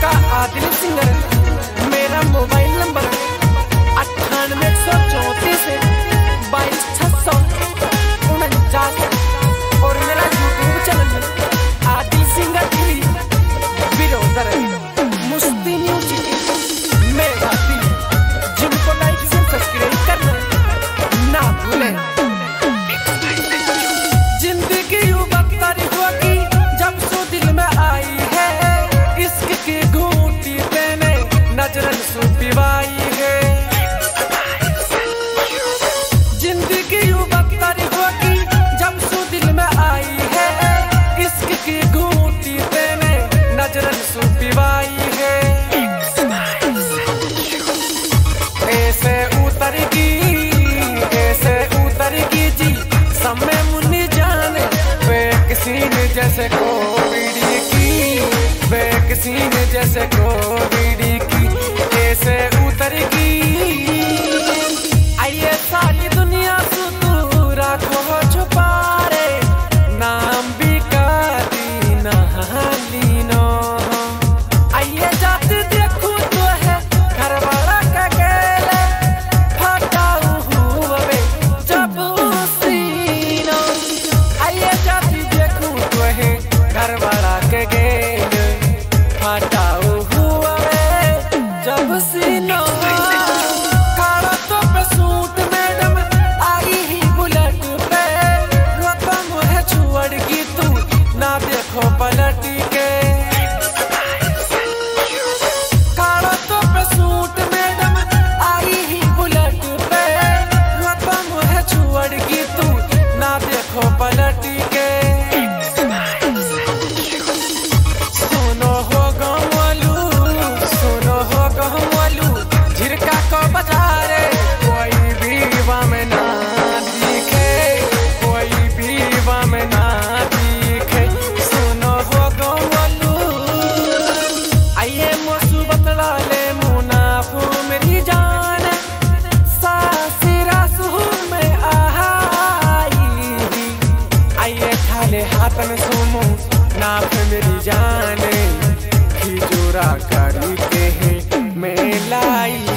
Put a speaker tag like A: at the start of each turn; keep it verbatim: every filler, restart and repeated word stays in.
A: का आदिल सिंगर। मेरा mobile number अट्ठानवे सौ चौंतीस बाईस छह सौ उनचास और मेरा YouTube channel Adil singer three brother मुस्ती म्यूजिक में गाती। जिनको लाइक से सब्सक्राइब करना ना भूलें। जिंदगी यूं बदतर होगी जब सो दिल में आई है, इश्क की घूंटी तेने नजरन सु पिवाई है। जिंदगी यूं बदतर होगी जब सो दिल में आई है, इश्क की घूंटी तेने नजरन सु पिवाई है। ऐसे उतरगी ऐसे उतरगी जी समय मुन्नी जाने वैक्सीन जैसे कोविड की, वैक्सीन जैसे कोविड की। ऐसे उतरगी आइए सारी दुनिया से तू राखो छुपा रे, नाम भी काती नहाली नो। आइए जाते देखो तो है घर वाला का गेले फटाऊ हुए जब सीनो। आइए जाते देखो तो है घर वाला के गेले फटाऊ हुए जब सीनो। खाना तो पे सूट मैडम आई ही बुलेट पे, रोता मुझे छोड़ की तू ना देखो पलट के। खाना तो पे सूट मैडम आई ही बुलेट पे, रोता मुझे छोड़ की तू ना देखो पलट के। सुनो हो गमलू सुनो हो गमलू झिरका को बजारे, कोई भी वम ना दिखे, कोई भी वम ना दिखे। सुनो हो गमलू आइए मोसू बतला ले मुनाफू मेरी जान, सासिरा सुहू में आई। आइए खाले हाथ में सुमो नाफ मेरी जान, खिजूरा करी के है मैं लाई।